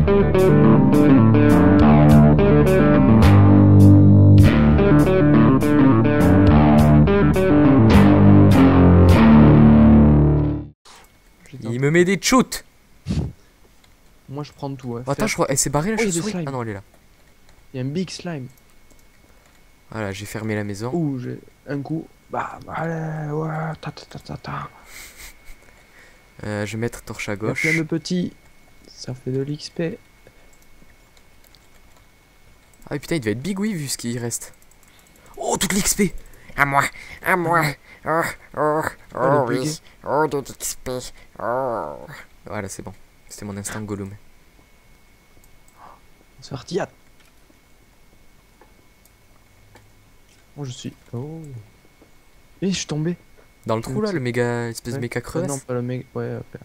Il me met des shoots. Moi je prends tout. Ouais. Attends, je crois. Elle s'est barrée la Oh, il y a des chauve-souris. slimes. Ah non, elle est là. Il y a un big slime. Voilà, j'ai fermé la maison. Ouh, j'ai un coup. Bah, allez, ouais, ta. Je vais mettre torche à Il y a gauche. plein de petits. Ça fait de l'XP. Ah putain, il devait être big, oui, vu ce qu'il reste. Oh, toute l'XP. À moi, à moi. Oh, oh, Oh, oh le oui. big. Oh, de l'XP. Oh. Voilà, c'est bon. C'était mon instinct Gollum. C'est parti. Ah. Oh, je suis. Oh. Et je suis tombé. Dans le trou là, le méga espèce de Ouais. méga crevasse. Non, pas le mec. Ouais, hop là.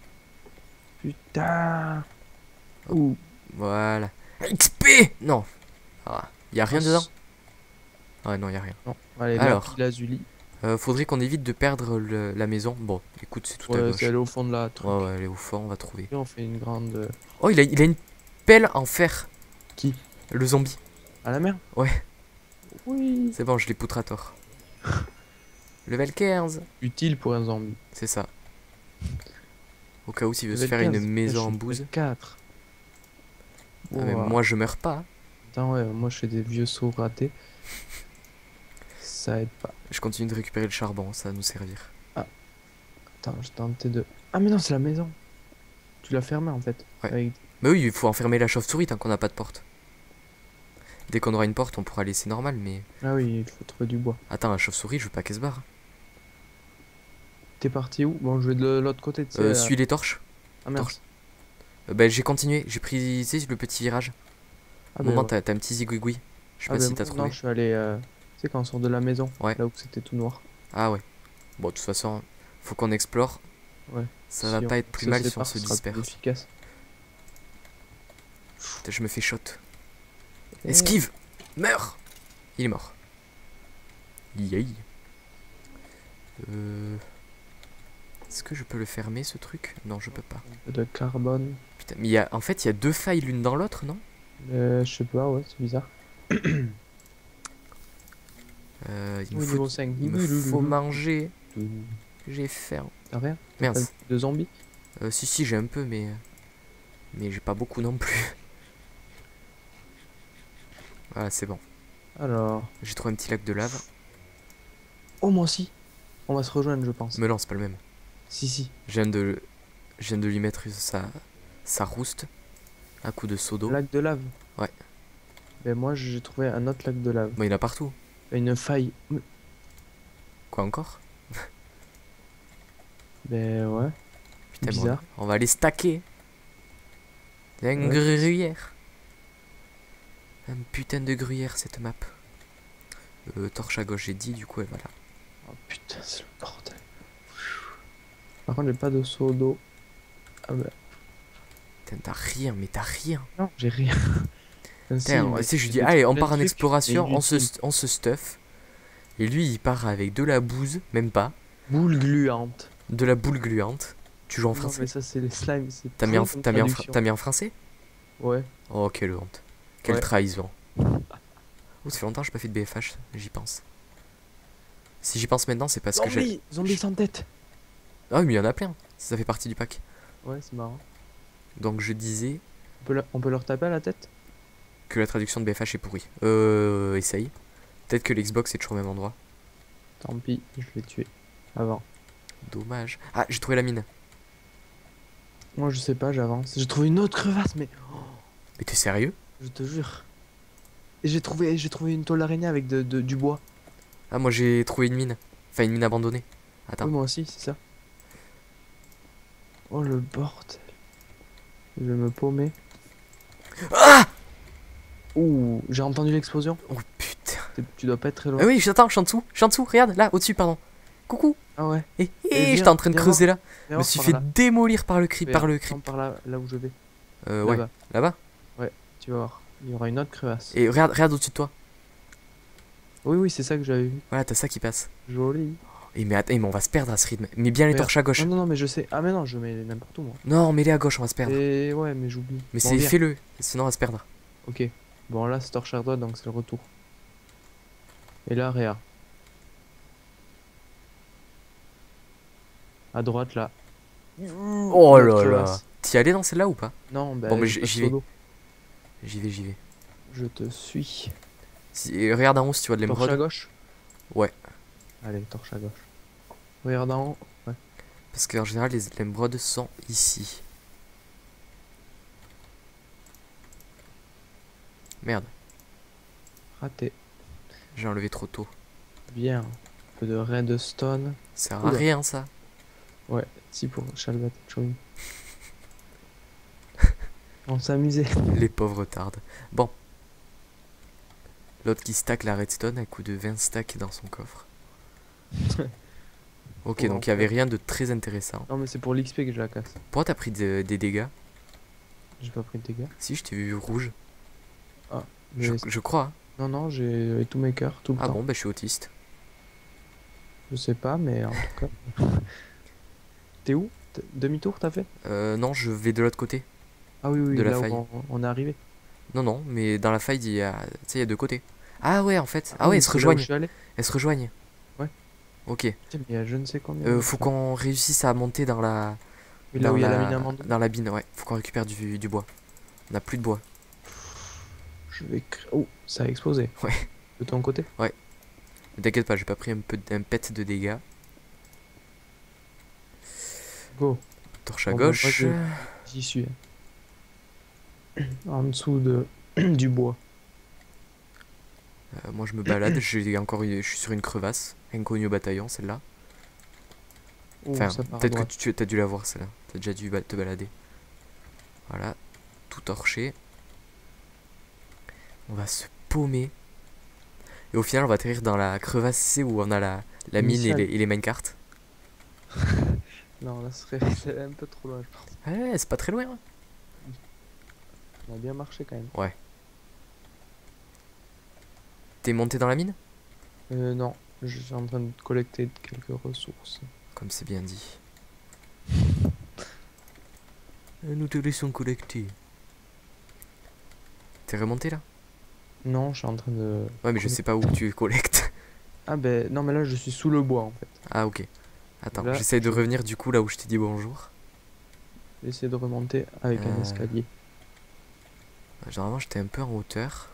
Putain. Ouh. Voilà. XP. Non. Ah, y a rien dedans. Ah non, y a rien. Non. Allez, Alors. lazuli. Faudrait qu'on évite de perdre la maison. Bon, écoute, c'est tout à Ouais, gauche. c'est aller au fond de la truc. Ouais, elle est au fond, on va trouver. Et on fait une grande. Oh, il a une pelle en fer. Qui? Le zombie. À la mer? Ouais. Oui. C'est bon, je l'ai poutre à tort. Level 15. Utile pour un zombie. C'est ça. Au cas où s'il veut se Level faire 15. une maison en Je suis bouse. 4. Ah, mais moi je meurs pas. Attends, ouais, moi je fais des vieux sauts ratés. Ça aide pas. Je continue de récupérer le charbon, ça va nous servir. Attends, je tentais de. Ah, mais non, c'est la maison. Tu l'as fermée en fait. Ouais. Avec... Mais oui, il faut enfermer la chauve-souris tant qu'on n'a pas de porte. Dès qu'on aura une porte, on pourra laisser normal, mais... Ah oui, il faut trouver du bois. Attends, la chauve-souris, je veux pas qu'elle se barre. T'es parti où? Bon, je vais de l'autre côté, tu sais. Suis les torches. Ah merde. torche. Bah j'ai continué, j'ai pris, tu sais, le petit virage. Ah, Au ben, moment, ouais. t'as un petit zigouigoui. Je sais Ah, pas ben, si t'as moi, trouvé. non, je suis allé. Tu sais, quand on sort de la maison, Ouais. là où c'était tout noir. Ah ouais. Bon, de toute façon, faut qu'on explore. Ouais. Ça Si va pas on être plus se mal si on sépare, se ce sera plus disperse. efficace. Putain, je me fais shot. Esquive. Meurs. Il est mort. Yay. Est-ce que je peux le fermer ce truc? Non, je peux pas. Un peu de carbone. Putain, mais en fait, il y a deux failles l'une dans l'autre, non? Je sais pas, ouais, c'est bizarre. Il me Oui, faut, niveau 5. il me faut manger. J'ai faim. T'as rien? Merde. De zombies? Si, j'ai un peu, mais j'ai pas beaucoup non plus. Voilà, c'est bon. Alors. J'ai trouvé un petit lac de lave. Oh, moi aussi. On va se rejoindre, je pense. Mais non, c'est pas le même. Si. Je viens de lui mettre sa rouste à coup de seau d'eau. Lac de lave? Ouais. Ben moi, j'ai trouvé un autre lac de lave. Bon, il y en a partout. Une faille. Quoi encore? Ben ouais. Putain, Bizarre. bon, on va aller stacker. C'est une Ouais. gruyère. Un putain de gruyère cette map. Torche à gauche, j'ai dit, du coup, et voilà. Oh putain, c'est le bordel. Par contre, j'ai pas de seau d'eau. Ah ben. Putain, t'as rien, mais t'as rien. Non, j'ai rien. Putain, tu sais, je lui dis, allez, on part en exploration, on se stuff. Et lui, il part avec de la bouse, même pas. Boule gluante. De la boule gluante. Tu joues en Non, français? mais ça, c'est les slimes. T'as mis, mis en français? Ouais. Oh, quelle honte. Quelle Ouais. trahison. Oh, ça fait longtemps que j'ai pas fait de BFH, j'y pense. Si j'y pense maintenant, c'est parce que j'ai... Zombie sans tête. Ah oui, mais il y en a plein. Ça fait partie du pack. Ouais, c'est marrant. Donc je disais On peut leur taper à la tête? que la traduction de BFH est pourrie. Essaye. Peut-être que l'Xbox est toujours au même endroit. Tant pis, je l'ai tué. Avant. Dommage. Ah, j'ai trouvé la mine. Moi, je sais pas, j'avance. J'ai trouvé une autre crevasse, mais. Mais t'es sérieux? Je te jure. Et j'ai trouvé une tôle d'araignée avec du bois. Ah, moi j'ai trouvé une mine. Enfin, une mine abandonnée. Attends. Oui, moi aussi, c'est ça. Oh le bordel. Je vais me paumer. Ah! Ouh, j'ai entendu l'explosion. Oh putain. Tu dois pas être très loin. Ah oui, j'attends, je suis en dessous. Je suis en dessous, regarde, là, au-dessus, pardon. Coucou. Ah ouais. J'étais en train de creuser là. Je Viens me voir suis par fait là. démolir par le creep. Viens, Par le viens creep. par là, là où je vais. Ouais. Là-bas. Là-bas? Tu vas voir. Il y aura une autre crevasse. Et regarde au-dessus de toi. Oui, c'est ça que j'avais vu. Voilà, t'as ça qui passe. Joli. Mais attends, mais on va se perdre à ce rythme. Mets bien les torches à gauche. Non, non, non, mais je sais. Ah, mais non, je mets n'importe où, moi. Non, mets-les à gauche, on va se perdre. Et ouais, mais j'oublie. Mais Bon, c'est viens. fais-le, sinon on va se perdre. Ok. Bon, là, c'est torche à droite, donc c'est le retour. Et là, Réa. À droite, là. Oh Notre là là. crevasse. T'y allais dans celle-là ou pas? Non, bah, Bon, mais j'ai pas de j'y vais. solo. J'y vais, j'y vais. Je te suis. Regarde en haut si tu vois de Torche à l'émeraude. gauche? Ouais. Allez, torche à gauche. Regarde en haut. Ouais. Parce qu'en général, les émeraudes sont ici. Merde, Raté. j'ai enlevé trop tôt. Bien. Un peu de redstone. Ça sert à Oula. rien ça. Ouais, si pour Chalvat et Chouin. On s'amusait. Les pauvres tardes. Bon. L'autre qui stack la redstone à coup de 20 stacks dans son coffre. Ok, Pour donc il y avait rien de très intéressant. Non, mais c'est pour l'XP que je la casse. Pourquoi t'as pris des dégâts? J'ai pas pris de dégâts. Si, je t'ai vu rouge. Mais Je crois. Hein. non, non, j'ai tous mes cœurs, tout le Ah temps. bon, bah je suis autiste. Je sais pas, mais en tout cas. T'es où? Demi-tour, t'as fait? Non, je vais de l'autre côté. Ah oui, oui, De la là faille. où on est arrivé. Non, non, mais dans la faille, il y a, tu sais, il y a deux côtés. Ah ouais, en fait. Ah oui, ouais, elles se c'est là où je rejoignent. suis allé. Elles se rejoignent. Ouais. Ok. Tiens, mais il y a je ne sais combien. de Faut fois. qu'on réussisse à monter dans la... Oui, là où il y a la mine à amande. Dans la mine, ouais. Faut qu'on récupère du bois. On a plus de bois. Je vais. Oh, ça a explosé. Ouais. De ton côté? Mais t'inquiète pas, j'ai pas pris un pet de dégâts. Go. Torche à Bon, bah, gauche. moi, j'y suis. En dessous de du bois. Moi je me balade, je suis sur une crevasse. Inconnu au bataillon, celle-là. Oh, Enfin, ça part à peut-être que droite. tu as dû la voir celle-là. T'as déjà dû te balader. Voilà. Tout torché. On va se paumer. Et au final, on va atterrir dans la crevasse, c'est où on a la mine Initiale. et les minecarts. Non, là, c'est un peu trop loin, je pense. Ouais, c'est pas très loin. Hein. On a bien marché quand même. T'es monté dans la mine? Non, je suis en train de collecter quelques ressources. Comme c'est bien dit. Nous te laissons collecter. T'es remonté là? Non, je suis en train de. Ouais, mais je sais pas où tu collectes. Ah ben non, mais là je suis sous le bois en fait. Ah, ok. Attends, Là, j'essaye de revenir du coup là où je t'ai dit bonjour. J'essaie de remonter avec un escalier. Généralement, j'étais un peu en hauteur.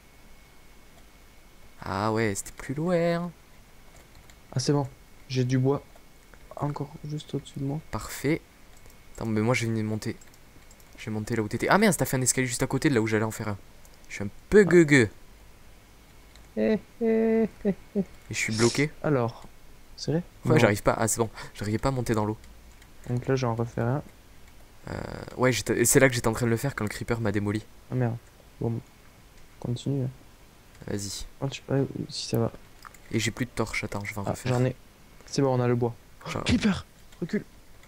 Ah ouais, c'était plus loin. Ah c'est bon, j'ai du bois encore juste au-dessus de moi. Parfait. Attends, mais moi je vais monter. Je vais monter là où t'étais. Ah merde, t'as fait un escalier juste à côté de là où j'allais en faire un. Je suis un peu gueugueux. Et je suis bloqué. Alors, c'est vrai? Ouais, Non. j'arrive pas. Ah, c'est bon. J'arrivais pas à monter dans l'eau. Donc là j'en refais un. Ouais, c'est là que j'étais en train de le faire quand le creeper m'a démoli. Ah merde. Bon, continue. Vas-y. Oh, je sais pas si ça va. Et j'ai plus de torches. Attends, je vais en Ah, refaire. j'en ai. C'est bon, on a le bois. Genre- Creeper! Recule!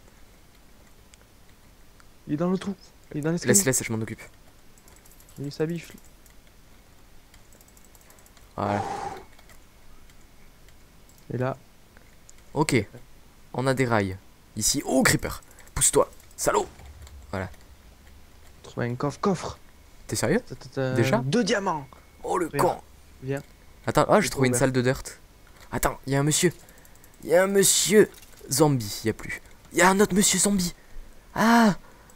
Il est dans le trou. Il est dans l'escalier. Laisse, je m'en occupe. Il s'habifle. Voilà. Et là, Ok. On a des rails. Ici. Oh, creeper. Pousse-toi. Salaud. trouve un coffre. T'es sérieux? Ta-ta-ta. Déjà 2 diamants! Oh, le Regarde. con. Viens. Attends, ah, j'ai C'est trouvé une ouvert. salle de dirt. Attends, il y a un monsieur. Il y a un monsieur zombie, il y a plus. Il y a un autre monsieur zombie. Ah.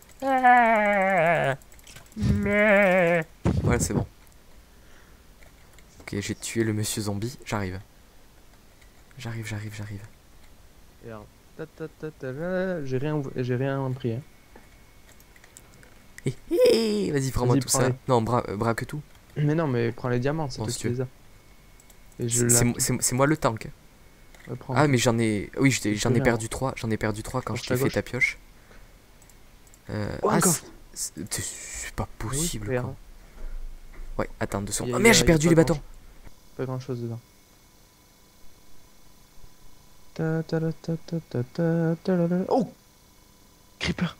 Voilà, c'est bon. Ok, j'ai tué le monsieur zombie. J'arrive. J'arrive. Regarde. Ta-ta-ta-ta-ta. J'ai rien pris. Hein. Vas-y, prends-moi Vas-y, tout ça. prends-les. Non, braque tout. Mais non, mais prends les diamants, c'est Bon, toi si qui tu les as. Et je C'est moi le tank. Ouais, prends. Ah, mais j'en ai. Oui, j'en ai bien. perdu 3. J'en ai perdu 3 quand Torche je t'ai à fait gauche. ta pioche. Oh, un Ah, coffre. c'est pas Oui, possible. regarde. Quoi. Ouais, attends 2 secondes. Il y a- Ah il y merde, a- j'ai il y a perdu pas les bâtons. Pas grand chose dedans. Ta-ta-ta-ta-ta-ta-ta-ta-ta-ta. Oh! Creeper!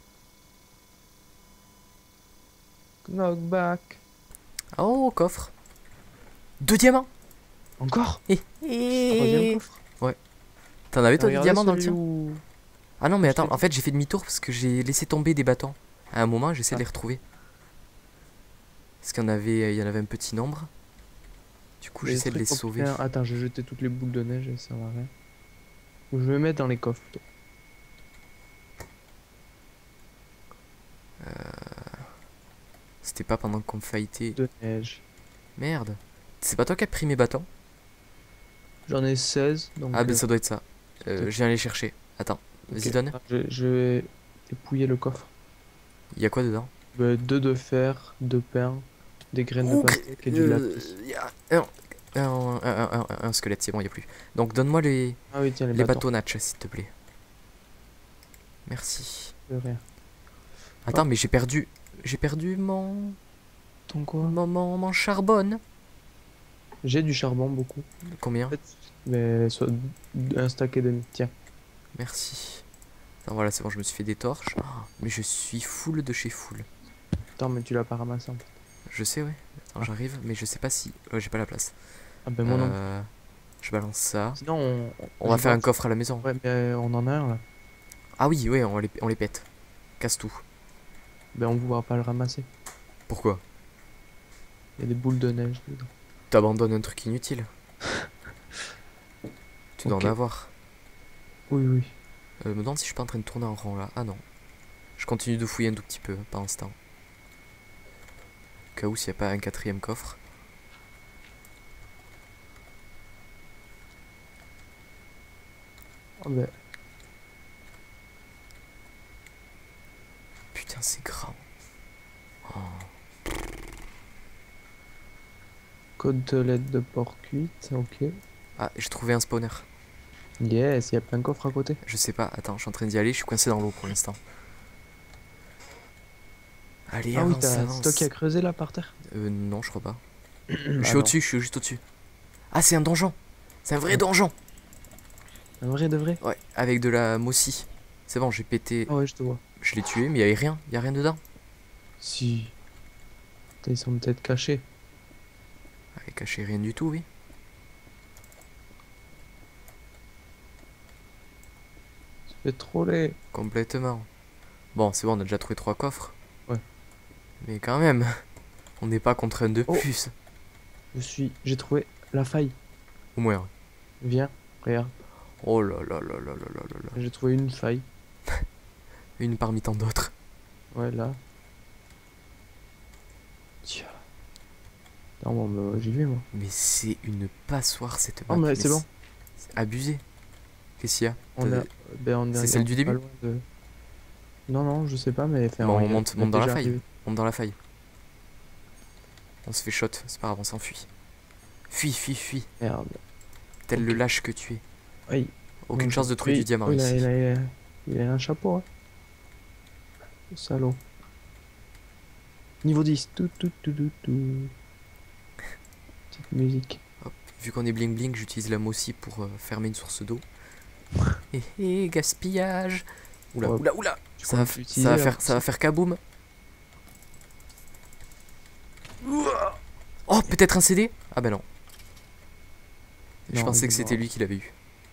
Knockback! Oh, coffre. 2 diamants. Encore? Eh, Troisième coffre? Ouais. T'en avais T'as toi des regardé diamants dans le celui tien? où... Ah non, mais Je attends, t'ai en dit. fait, j'ai fait demi-tour parce que j'ai laissé tomber des bâtons. À un moment, j'essaie de Ah. les retrouver. Parce il y en avait un petit nombre. Du coup, Il y a des j'essaie de les trucs sauver. compliqués. Attends, j'ai jeté toutes les boules de neige et ça va rien. Je vais mettre dans les coffres plutôt. C'était pas pendant qu'on fightait. De neige. Merde. C'est pas toi qui as pris mes bâtons? J'en ai 16, Ah, donc... ben ça doit être ça. peut-être- Je viens les chercher. Attends, ok. vas-y, donne. Ah, je vais dépouiller le coffre. Il y a quoi dedans? 2 de fer, 2 pain, des graines de Ouh, pastèque et du lapis. il y a un squelette, c'est bon, il y a plus. Donc, donne-moi Ah oui, tiens, les les bâtons. bâtons natch, s'il te plaît. Merci. De rien. Attends, mais j'ai perdu mon, Ton quoi? mon charbon. J'ai du charbon, beaucoup. Combien? En fait, mais soit un stack et demi. Tiens. Merci. Attends, voilà, c'est bon, je me suis fait des torches. Oh, mais je suis full de chez full. Attends, mais tu l'as pas ramassé en fait. Je sais, ouais. Attends, Ah. j'arrive, mais je sais pas si. Ouais, j'ai pas la place. Ah ben moi non. Je balance ça. Sinon, On va je faire un pense- coffre à la maison. Ouais, mais on en a un là. Ah oui, ouais, on les pète. Casse tout. Ben on pourra pas le ramasser. Pourquoi? Il y a des boules de neige dedans. T'abandonnes un truc inutile. Tu dois Ok. en avoir. Oui, oui. Me demande si je suis pas en train de tourner en rond là. Ah non. Je continue de fouiller un tout petit peu pendant ce temps. Au cas où s'il n'y a pas un quatrième coffre. Ah ben, Putain, c'est grand. Oh. côtelette de porc cuite, ok. Ah, j'ai trouvé un spawner. Yes, il y a pas un coffre à côté. Je sais pas. Attends, je suis en train d'y aller. Je suis coincé dans l'eau pour l'instant. Allez, Ah oui, avance, c'est toi qui as avance. creusé là par terre? Non, je crois pas. Je Ah suis non. au-dessus, je suis juste au-dessus. Ah, c'est un donjon. C'est un vrai donjon. Un vrai de vrai? Ouais, avec de la moussie. C'est bon, j'ai pété. Ah ouais, je te vois. Je l'ai tué, mais il y avait rien. Il y a rien dedans. Si. Putain, ils sont peut-être cachés. Ah, il cachait rien du tout, oui. Tu fais troller. Complètement. Bon, c'est bon, on a déjà trouvé 3 coffres. Ouais. Mais quand même, on n'est pas contre un de Oh. plus. J'ai trouvé la faille. Au moins. Viens, regarde. Oh là là là là là là là là. J'ai trouvé une faille. Une parmi tant d'autres. Ouais, là. Tiens. Non, bon, bah, j'y vais, moi. Mais c'est une passoire cette map. Oh, mais c'est bon. C'est abusé. Qu'est-ce qu'il y a? On a... Ben, on C'est est celle du pas début? loin de... Non, non, je sais pas, mais... Enfin, Bon, on regarde, monte on est dans la déjà faille. arrivé. On monte dans la faille. On se fait shot, c'est pas grave, on s'enfuit. Fuis, fuis, fuis. Merde. Tel Ok. le lâche que tu es. Aïe. Aucune Non, chance de trouver oui, du diamant oh, ici. il a un chapeau, hein. Le salaud. Niveau 10. Tout, tout, tout, tout, tout. Petite musique. Vu qu'on est bling bling, j'utilise la moussie pour fermer une source d'eau. Gaspillage. Oula, Ouais. oula, oula. Tu Ça va, comptes l'utiliser, hein, ça va faire kaboum. Oh, peut-être un CD? Ah bah non. Je Non, pensais il que est c'était mort. lui qui l'avait eu.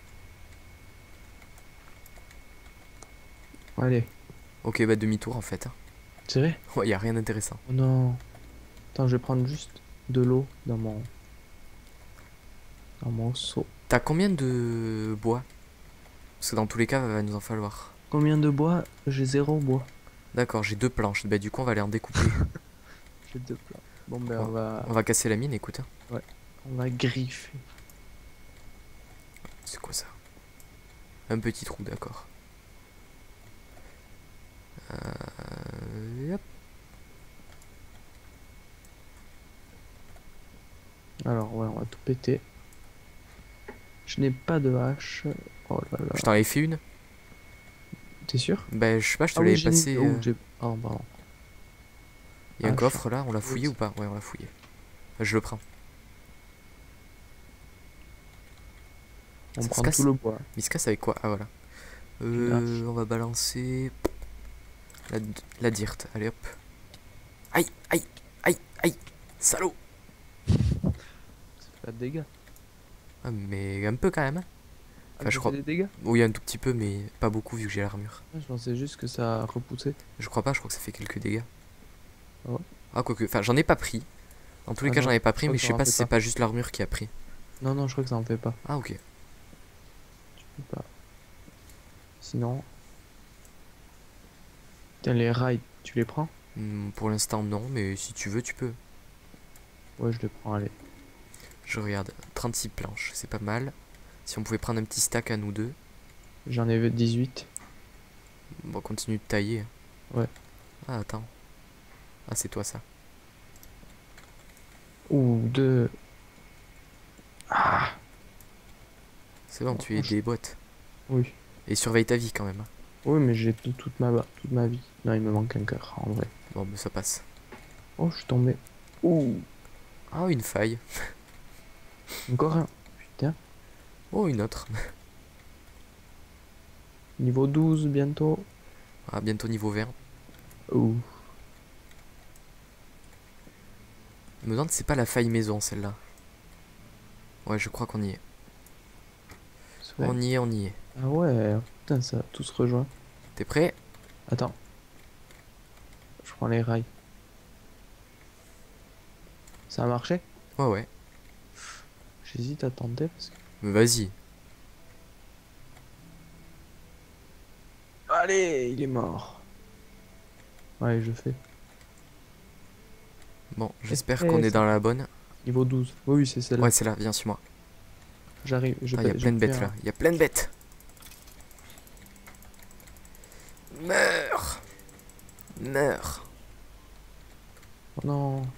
Allez. Ok, bah demi-tour en fait. C'est vrai? Ouais, y a rien d'intéressant. Oh non. Attends, je vais prendre juste de l'eau dans mon... Dans mon seau. T'as combien de bois? Parce que dans tous les cas, il va nous en falloir. Combien de bois? J'ai 0 bois. D'accord, j'ai 2 planches. Bah du coup, on va aller en découper. J'ai 2 plats. Bon ben On va casser la mine, écoute. on va griffer. C'est quoi ça? Un petit trou, d'accord. Hop. Alors ouais, on va tout péter. Je n'ai pas de hache. Oh là là. Je t'en avais fait une. T'es sûr? Bah je sais pas, je te Ah oui, l'avais j'ai passé. mis... Oh, oh, pardon. Il y a un Ah, coffre là, on l'a Oui. fouillé ou pas? Ouais, on l'a fouillé. Je le prends. On Ça se prend casse. tout le bois. Mais il se casse avec quoi? Ah voilà. On va balancer la dirt. Allez hop. Aïe, aïe, aïe, aïe. Salaud. Ça fait pas de dégâts. Ah, mais un peu quand même. Enfin, je ça crois. fait des dégâts? Oui, un tout petit peu, mais pas beaucoup vu que j'ai l'armure. Ah, je pensais juste que ça a repoussé. Je crois pas, je crois que ça fait quelques dégâts. Ah ouais? Ah, quoique. Enfin, j'en ai pas pris. Dans tous les Ah cas, non, j'en ai pas je pris, crois mais que je ça sais en pas fait si c'est pas. pas juste l'armure qui a pris. Non, non, je crois que ça en fait pas. Ah, ok. Pas. Sinon. Putain, les rails, tu les prends? Pour l'instant, non, mais si tu veux, tu peux. Ouais, je les prends, allez. Je regarde. 36 planches, c'est pas mal. Si on pouvait prendre un petit stack à nous deux. J'en ai 18. On va continuer de tailler. Ouais. Ah, attends. Ah, c'est toi ça. Ou 2. Ah! C'est bon, tu es des boîtes. Oui. Et surveille ta vie quand même. Hein. Oui, mais j'ai toute ma vie. Non, il me manque un cœur, en vrai. Bon, mais ça passe. Oh, je suis tombé. Ouh! Ah, une faille. Encore un. Putain. Oh, une autre. Niveau 12 bientôt. Ah, bientôt niveau vert. Ouh. Je me demande si c'est pas la faille maison celle-là. Ouais, je crois qu'on y est. Ouais. On y est, on y est. Ah ouais, putain, ça tout se rejoint. T'es prêt? Attends. Je prends les rails. Ça a marché? Ouais, ouais. J'hésite à tenter parce que. Mais vas-y. Allez, il est mort. Ouais, je fais. Bon, j'espère qu'on est dans la bonne. Niveau 12. Oui, oui, c'est celle-là. Ouais, c'est là, viens sur moi. J'arrive. Il y a plein de bêtes là. Il y a plein de bêtes. Meurs. Meurs. Oh non.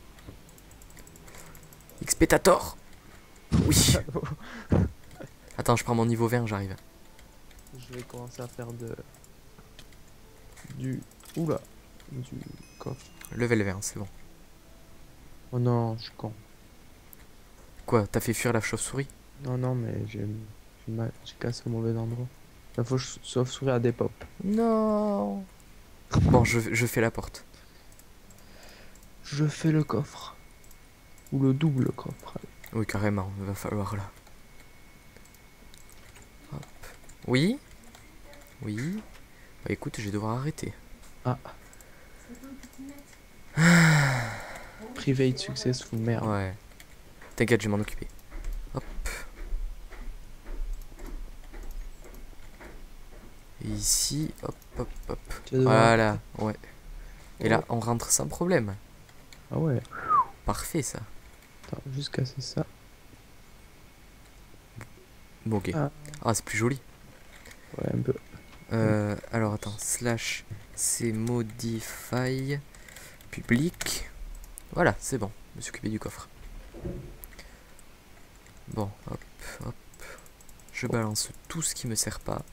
Xpectator. Oui. Attends, je prends mon niveau 20, j'arrive. Je vais commencer à faire du. Oula. Du coffre. Level 20, c'est bon. Oh non, je suis con. Quoi, t'as fait fuir la chauve-souris? Non, non, mais j'ai cassé au mauvais endroit. La fausse chauve-souris a des pop. Non. Bon, je fais la porte. Je fais le coffre. Ou le double coffre. Oui, carrément, il va falloir là. Hop. Oui? Oui? Bah écoute, je vais devoir arrêter. Ah. Private successful, merde. Ouais. T'inquiète, je vais m'en occuper. Hop. Et ici, hop, hop, hop. Voilà, ouais. Et là, on rentre sans problème. Ah ouais. Parfait, ça. Attends, juste casser ça. Bon, ok. Ah, c'est plus joli. Ouais, un peu. Alors, attends. Slash, c'est modify public. Voilà, c'est bon. Je me suis occupé du coffre. Bon, hop, hop. Je balance tout ce qui me sert pas.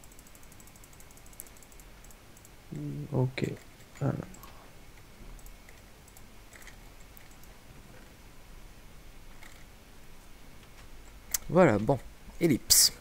Ok. Alors. Voilà, bon. Ellipse.